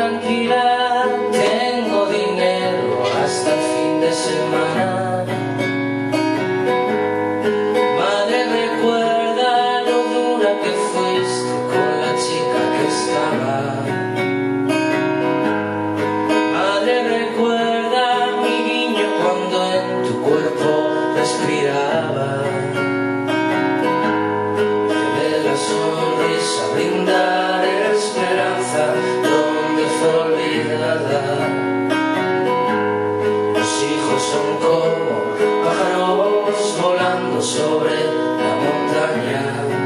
tranquila, tengo dinero hasta el fin de semana. Madre, recuerda lo dura que fuiste con la chica que estaba. Madre, recuerda mi guiño cuando en tu cuerpo respiraba. Llevé la sonrisa, brindar esperanza donde fue olvidada. Los hijos son como pájaros volando sobre la montaña.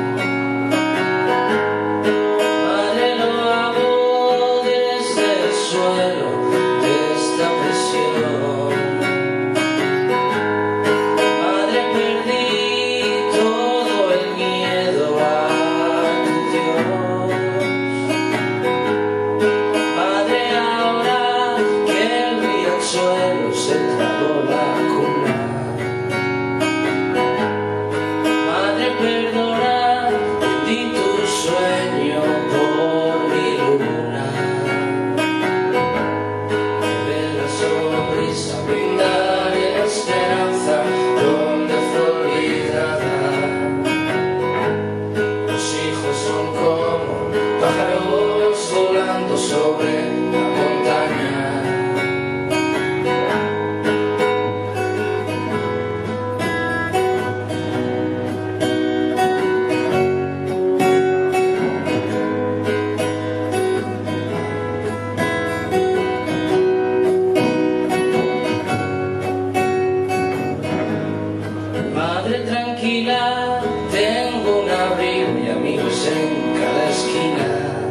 Madre, lo hago desde el suelo de esta prisión. Madre, perdí todo el miedo a tu Dios. Madre, ahora que el riachuelo se tragó la cuna. Madre, perdona, perdí tu sueño por mi luna. Llevé la sonrisa, brindar esperanza donde fue olvidada. Los hijos son como pájaros volando sobre la montaña. Madre, tranquila, tengo un abrigo y amigos en cada esquina.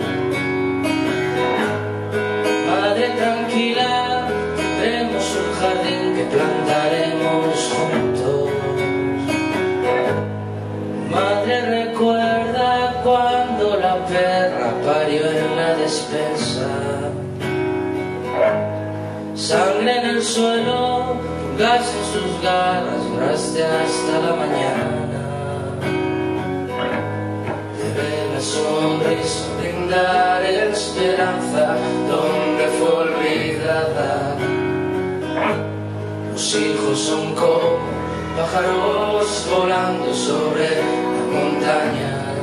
Madre, tranquila, tendremos un jardín que plantaremos juntos. Madre, recuerda cuando la perra parió en la despensa. Sangre en el suelo, gas en sus garras, lloraste hasta la mañana. Llevé la sonrisa, brindar esperanza donde fue olvidada. Los hijos son como pájaros volando sobre la montaña.